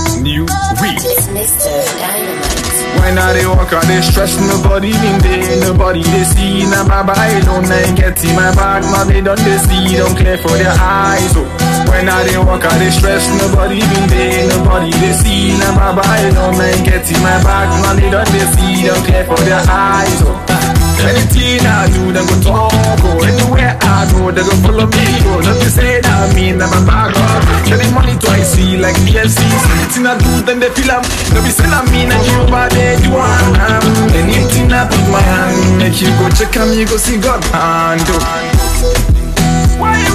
New week. It's Mr. Dynamite. When I they walk out, they stress nobody in there, nobody they see. Now my body don't get in my back, now they don't they see, don't clear for their eyes. Oh. When I they walk out, they stress nobody in there, nobody they see. Now my body don't get in my back, now they don't they see, don't clear for their eyes. Oh. Anything I do, they go talk. Oh. Anywhere I go, they go follow me. Oh. Not to say that I mean I'm a bag up. Get the money twice, see like DLCs. Anything I do, then they feel I'm. Don't be saying I mean I give over there, you want. Anything I put my hand, make you go check on me, go see God and do. Why